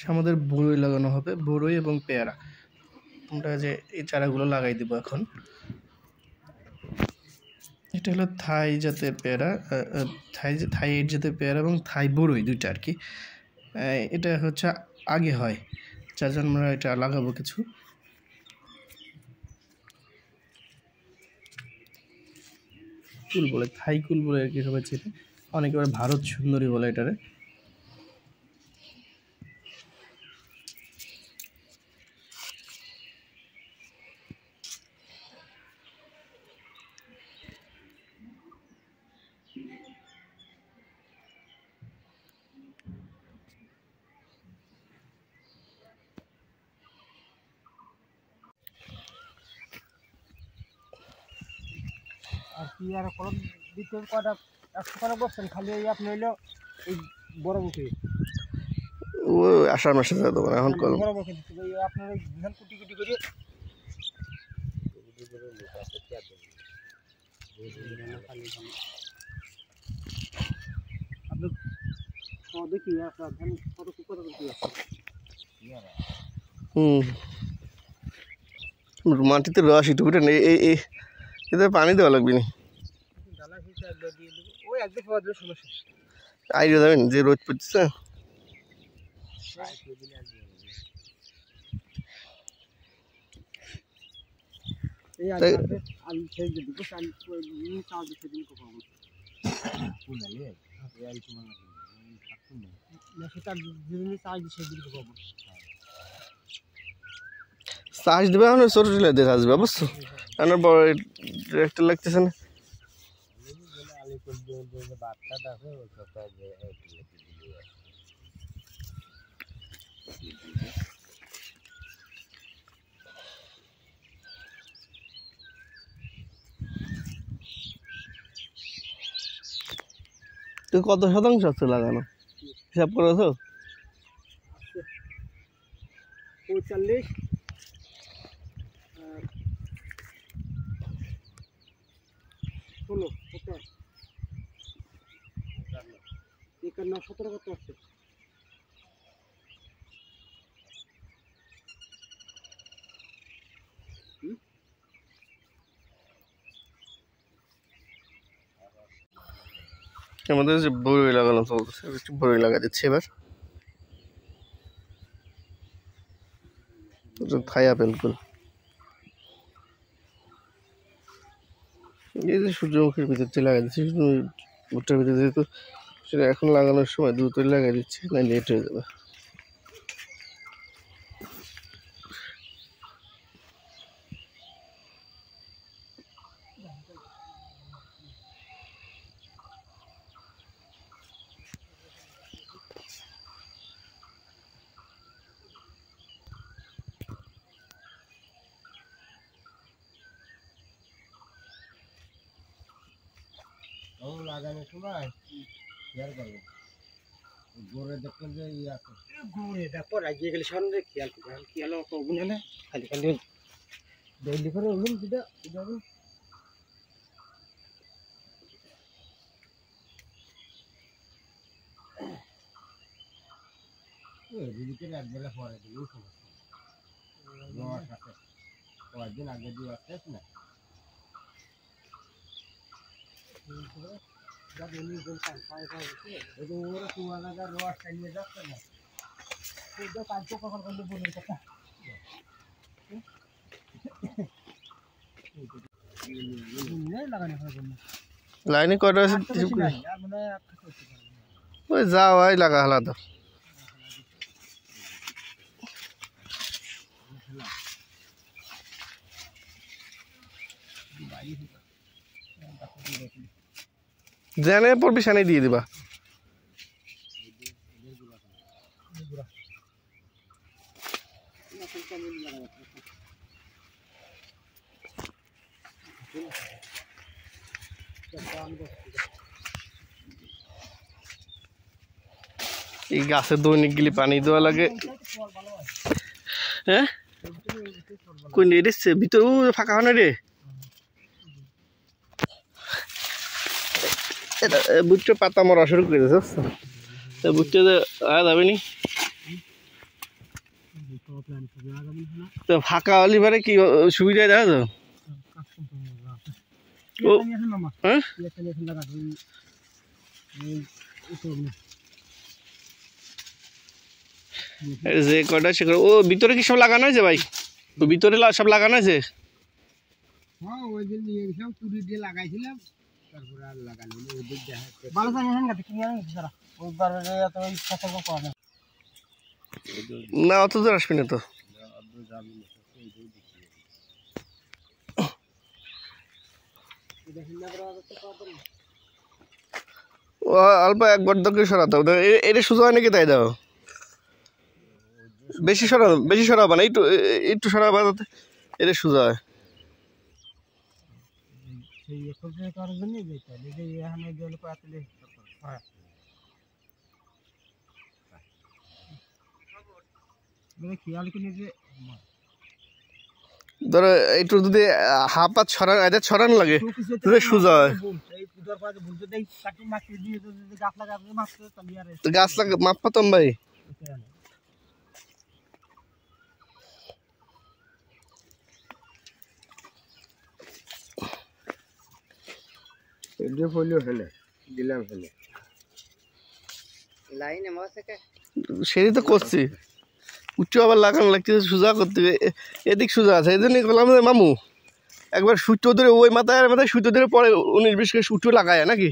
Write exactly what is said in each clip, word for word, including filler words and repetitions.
আমাদের বড়ই লাগানো হবে, বড়ই এবং পেয়ারা। আমরা যে এই চারাগুলো লাগাই দিব এখন। এটা হলো থাই জাতের পেয়ারা, থাই থাই এইট জাতের পেয়ারা এবং থাই বড়ই দুইটা আর কি। এটা হচ্ছে আগে হয়, যার জন্য আমরা এটা লাগাবো কিছু। কুল বলে, থাই কুল বলে আর কি সবাই চেনে, অনেকে আবার ভারত সুন্দরী বলে এটারে। আর কি আর কলম দিতে কয়টা একশো টাকা বসছেন খালি এই আপনি হইলো এই বড় মুখে ও আষাঢ় মাসে দেবো এখন কলম বড় মুখে দিতে আপনার ওই ধান কুটি কুটি করে আপনি দেখি ধান কত কত করতে হুম মাটিতে রস একটু উঠে নেই, এই এই এতে পানি দেওয়া লাগবে না, ওই একদিন খাওয়া দিলে সমস্যা আইডিয়া যাবেন যে রোদ পড়তেছে। চাষ দেবে এখন ছোট টিলাতে আসবে অবশ্য, আমার বড় একটা লাগতেছে না। তো কত শতাংশ আছে লাগানো হিসাব করেছো? পঁয়তাল্লিশ ষোলো সতেরো একান্ন সতেরো কত আছে? আমাদের যে বড়ই লাগানো চলতেছে, বড়ই লাগা দিচ্ছে এবার। থাই আপেল কুল, এই যে সূর্যমুখীর ভিতর দিয়ে লাগাই দিচ্ছি, ভুট্টার ভিতরে যেহেতু সেটা এখন লাগানোর সময় দ্রুত লাগাই দিচ্ছি, না লেট হয়ে যাবে। লাগানোর সময় খেয়াল করবেন গোড়ে দেখবেন যে ই আছে গোড়ে দেখো রাজিয়ে গেলে সামনে খেয়াল করবেন খেয়াল করবো না খালি খালি ডেইলি করে উলুম যেটা যাবে দিদিকে একবেলা পরে দিলেই সমস্যা কয়েকদিন আগে দিয়ে আসতে না ওরা তোমার রস চালিয়ে যাচ্ছে না কাজ কখন করলে বলুন কথা লাইনে কয়টা আছে ওই যাও ওই লাগা আলাদা। জেনে পড়বি সেনে দিয়ে দিবা। এই গাছে দৈনিক গেলে পানি দেওয়া লাগে। হ্যাঁ কোন এসছে ভিতর ফাঁকা হয় না রে, বুঝছো পাতা মরা শুরু করে দিয়েছে বুঝছো যে আয়া যাবে নি তো ফাঁকা অলিভারে কি সুবিধা দেখা তো হ্যাঁ যে কয়টা সে ও ভিতরে কি সব লাগানো হয়েছে ভাই ও ভিতরে সব লাগানো হয়েছে হ্যাঁ ওই দিন নিয়ে গেছিলাম কুড়ি দিয়ে লাগাইছিলাম তারপরে আর লাগানো ওই দিক দেখা ভালো জানি না গাতে কিনে আনি সারা ওই বারে এত ইচ্ছা করব পাওয়া না না অত দূর আসবে না তো ও অল্প একবার দরকার সরাতে হবে এটা সোজা হয় নাকি তাই দাও বেশি সরাও বেশি সরাবা না একটু একটু সরাবা এটা সোজা হয় ধরো একটু যদি হাফ হাত ছড়ানো এটা ছড়ানো লাগে সোজা হয় গাছ লাগা মাপ পাতাম ভাই সেটাই তো করছি উচ্চ আবার লাগানো লাগছে সোজা করতে এদিক সোজা আছে এই জন্য বললাম মামু একবার সূর্য ধরে ওই মাথায় আর মাথায় সূর্য ধরে পরে উনিশ বিশ করে সূর্য লাগায় নাকি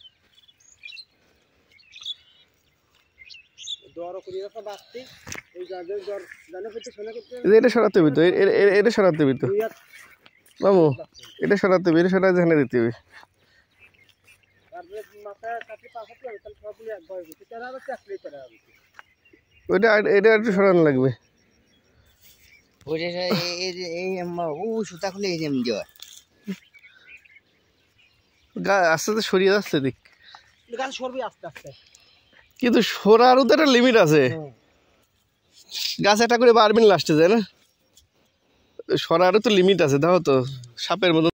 এটা সরাতে হবে তো এটা সরাতে হবে তো মামু এটা সরাতে হবে এটা সরাতে এখানে দিতে হবে ওইটা এটা একটু সরানো লাগবে আস্তে আস্তে সরিয়ে যাচ্ছে দিক কিন্তু সরারও তো একটা লিমিট আছে গাছ একটা করে বাড়বেন লাস্টে যায় না সরারও তো লিমিট আছে দেখো তো সাপের মতো